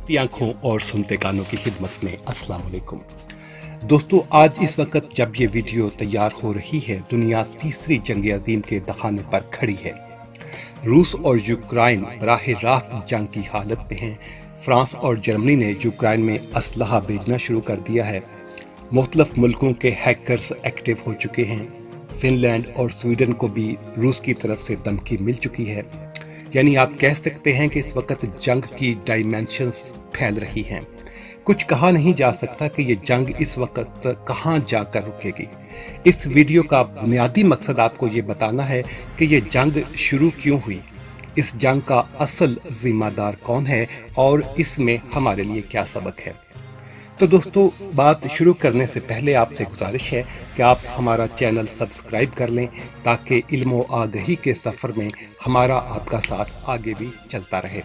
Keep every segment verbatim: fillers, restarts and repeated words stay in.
देखती आंखों और सुनते कानों की खिदमत में अस्सलाम वालेकुम। दोस्तों, आज इस वक्त जब ये वीडियो तैयार हो रही है, दुनिया तीसरी जंग अजीम के दखाने पर खड़ी है। रूस और यूक्रेन बराह रास्त जंग की हालत में हैं। फ्रांस और जर्मनी ने यूक्रेन में असलहा भेजना शुरू कर दिया है। मुख्तलिफ मुल्कों के हैकर्स एक्टिव हो चुके हैं। फिनलैंड और स्वीडन को भी रूस की तरफ से धमकी मिल चुकी है। यानी आप कह सकते हैं कि इस वक्त जंग की डायमेंशंस फैल रही हैं। कुछ कहा नहीं जा सकता कि ये जंग इस वक्त कहाँ जाकर रुकेगी। इस वीडियो का बुनियादी मकसद आपको ये बताना है कि ये जंग शुरू क्यों हुई, इस जंग का असल जिम्मेदार कौन है और इसमें हमारे लिए क्या सबक है। तो दोस्तों, बात शुरू करने से पहले आपसे गुजारिश है कि आप हमारा चैनल सब्सक्राइब कर लें ताकि इल्म व आगही के सफ़र में हमारा आपका साथ आगे भी चलता रहे।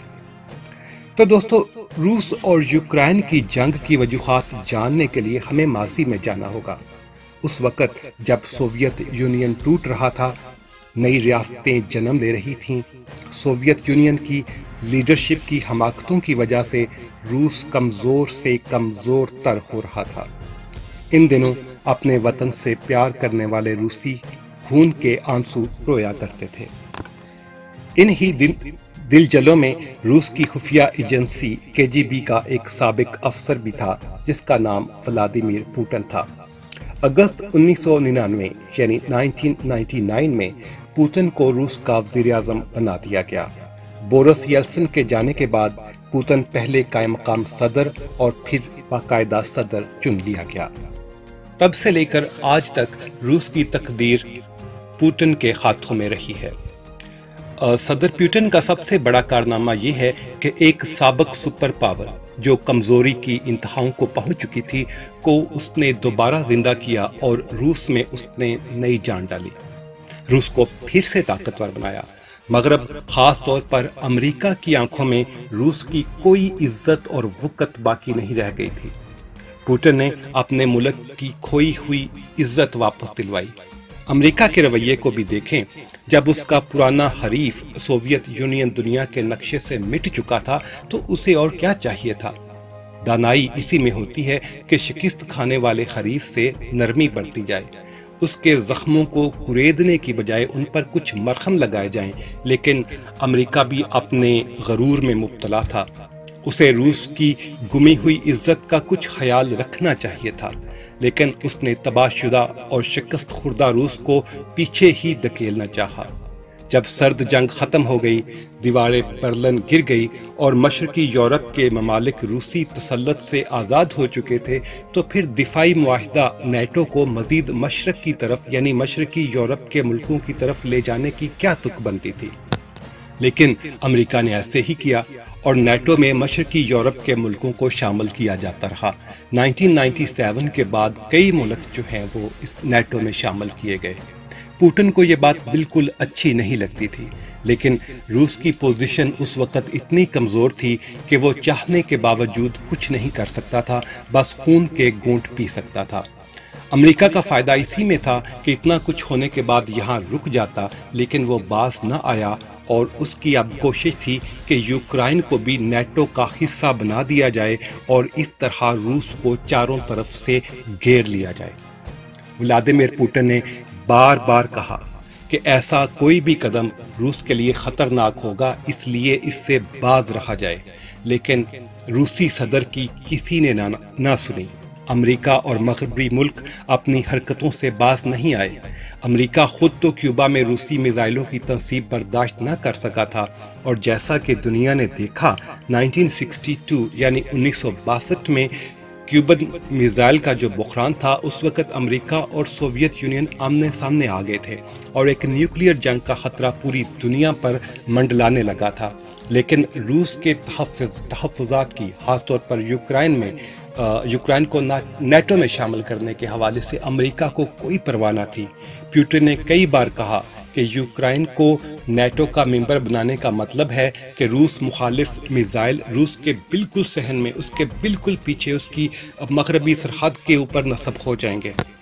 तो दोस्तों, रूस और यूक्रेन की जंग की वजूहात जानने के लिए हमें माजी में जाना होगा। उस वक़्त जब सोवियत यूनियन टूट रहा था, नई रियासतें जन्म ले रही थीं। सोवियत यूनियन की लीडरशिप की हमाकतों की वजह से रूस कमज़ोर से कमज़ोर तर हो रहा था। इन दिनों अपने वतन से प्यार करने वाले रूसी खून के आंसू रोया करते थे। इन ही दिल दिलजलों में रूस की खुफिया एजेंसी के जी बी का एक साबिक अफसर भी था जिसका नाम व्लादिमीर पुतिन था। अगस्त उन्नीस सौ निन्यानवे यानी उन्नीस सौ निन्यानवे में पुतिन को रूस का वज़ीर-ए-आज़म बना दिया गया। बोरिस येल्सिन के जाने के बाद पुतिन पहले कायम मकाम सदर और फिर बाकायदा सदर चुन लिया गया। तब से लेकर आज तक रूस की तकदीर पुतिन के हाथों में रही है। सदर पुतिन का सबसे बड़ा कारनामा ये है कि एक साबिक सुपर पावर जो कमजोरी की इंतहाओं को पहुंच चुकी थी को उसने दोबारा जिंदा किया और रूस में उसने नई जान डाली। रूस को फिर से ताकतवर बनाया। मगरब, खास तौर पर अमेरिका की आंखों में रूस की कोई इज्जत और वक़्त बाकी नहीं रह गई थी। पुतिन ने अपने मुल्क की खोई हुई इज्जत वापस दिलवाई। अमेरिका के रवैये को भी देखें। जब उसका पुराना हरीफ सोवियत यूनियन दुनिया के नक्शे से मिट चुका था तो उसे और क्या चाहिए था। दानाई इसी में होती है कि शिकस्त खाने वाले हरीफ से नरमी बढ़ती जाए, उसके जख्मों को कुरेदने की बजाय उन पर कुछ मरहम लगाए जाएं। लेकिन अमेरिका भी अपने गरूर में मुब्तला था। उसे रूस की गुमी हुई इज्जत का कुछ ख्याल रखना चाहिए था, लेकिन उसने तबाहशुदा और शिकस्त खुर्दा रूस को पीछे ही धकेलना चाहा। जब सर्द जंग खत्म हो गई, दीवारें बर्लिन गिर गई और मशरकी यूरोप के ममालिक रूसी तसल्लुत से आज़ाद हो चुके थे, तो फिर दिफाई मुआहिदा नेटो को मजीद मशरक की तरफ यानी मशरकी यूरोप के मुल्कों की तरफ ले जाने की क्या तुक बनती थी। लेकिन अमेरिका ने ऐसे ही किया और नेटो में मशरकी यूरोप के मुल्कों को शामिल किया जाता रहा। उन्नीस सौ सत्तानवे के बाद कई मुल्क जो हैं वो इस नेटो में शामिल किए गए। पुतिन को ये बात बिल्कुल अच्छी नहीं लगती थी, लेकिन रूस की पोजीशन उस वक़्त इतनी कमज़ोर थी कि वो चाहने के बावजूद कुछ नहीं कर सकता था, बस खून के घूंट पी सकता था। अमेरिका का फ़ायदा इसी में था कि इतना कुछ होने के बाद यहाँ रुक जाता, लेकिन वो बाज न आया और उसकी अब कोशिश थी कि यूक्रेन को भी नेटो का हिस्सा बना दिया जाए और इस तरह रूस को चारों तरफ से घेर लिया जाए। व्लादिमीर पुतिन ने बार बार कहा कि ऐसा कोई भी कदम रूस के लिए खतरनाक होगा, इसलिए इससे बाज रहा जाए। लेकिन रूसी सदर की किसी ने ना, ना सुनी। अमेरिका और मगरबी मुल्क अपनी हरकतों से बाज नहीं आए। अमेरिका खुद तो क्यूबा में रूसी मिसाइलों की तनसीब बर्दाश्त न कर सका था और जैसा कि दुनिया ने देखा, उन्नीस सौ बासठ यानी उन्नीस सौ बासठ में क्यूबन मिसाइल का जो बुखरान था, उस वक़्त अमेरिका और सोवियत यूनियन आमने सामने आ गए थे और एक न्यूक्लियर जंग का ख़तरा पूरी दुनिया पर मंडलाने लगा था। लेकिन रूस के तहफ़्फ़ुज़ात की, खासतौर पर यूक्रेन में यूक्रेन को नेटो में शामिल करने के हवाले से अमेरिका को कोई परवाह न थी। पुतिन ने कई बार कहा कि यूक्रेन को नेटो का मेंबर बनाने का मतलब है कि रूस मुखालिफ मिसाइल रूस के बिल्कुल सहन में, उसके बिल्कुल पीछे, उसकी मगरबी सरहद के ऊपर नस्ब हो जाएंगे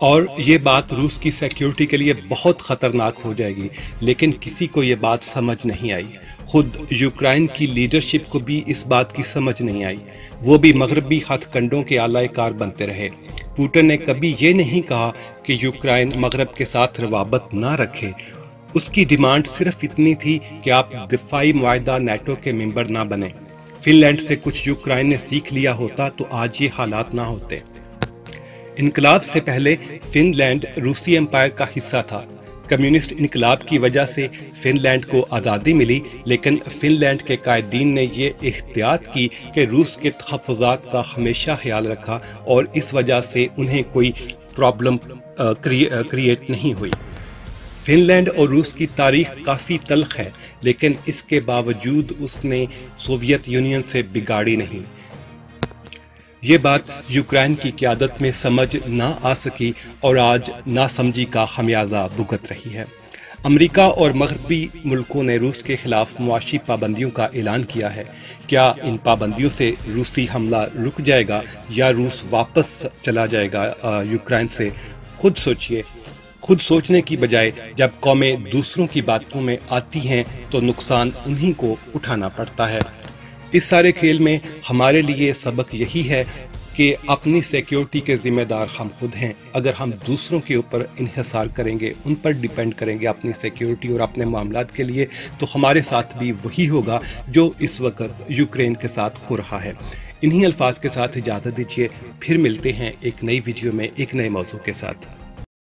اور یہ بات روس کی سیکیورٹی کے لیے بہت خطرناک ہو جائے گی، لیکن کسی کو یہ بات سمجھ نہیں آئی۔ خود یوکرائن کی لیڈرشپ کو بھی اس بات کی سمجھ نہیں آئی، وہ بھی مغربی ہتھ کنڈوں کے اعلی کار بنتے رہے۔ پوٹن نے کبھی یہ نہیں کہا کہ یوکرائن مغرب کے ساتھ روابط نہ رکھے، اس کی ڈیمانڈ صرف اتنی تھی کہ آپ دفاعی معاہدہ نیٹو کے ممبر نہ بنیں۔ فن لینڈ سے کچھ یوکرائن نے سیکھ لیا ہوتا تو آج یہ حالات نہ ہوتے۔ انقلاب سے پہلے فن لینڈ روسی امپائر کا حصہ تھا۔ کمیونسٹ انقلاب کی وجہ سے فن لینڈ کو آزادی ملی، لیکن فن لینڈ کے قائدین نے یہ احتیاط کی کہ روس کے تحفظات کا ہمیشہ خیال رکھا اور اس وجہ سے انہیں کوئی پرابلم کریٹ نہیں ہوئی۔ فن لینڈ اور روس کی تاریخ کافی تلخ ہے، لیکن اس کے باوجود اس نے سوویت یونین سے بگاڑی نہیں۔ یہ بات یوکرائن کی قیادت میں سمجھ نہ آ سکی اور آج ناسمجھی کا خمیازہ بھگت رہی ہے۔ امریکہ اور مغربی ملکوں نے روس کے خلاف معاشی پابندیوں کا اعلان کیا ہے۔ کیا ان پابندیوں سے روسی حملہ رک جائے گا یا روس واپس چلا جائے گا یوکرائن سے؟ خود سوچئے۔ خود سوچنے کی بجائے جب قومیں دوسروں کی باتوں میں آتی ہیں تو نقصان انہی کو اٹھانا پڑتا ہے۔ اس سارے کھیل میں ہمارے لیے سبق یہی ہے کہ اپنی سیکیورٹی کے ذمہ دار ہم خود ہیں۔ اگر ہم دوسروں کے اوپر انحصار کریں گے، ان پر ڈیپینڈ کریں گے اپنی سیکیورٹی اور اپنے معاملات کے لیے، تو ہمارے ساتھ بھی وہی ہوگا جو اس وقت یوکرین کے ساتھ ہو رہا ہے۔ انہی الفاظ کے ساتھ اجازت دیجیے، پھر ملتے ہیں ایک نئی ویڈیو میں ایک نئے موضوع کے ساتھ۔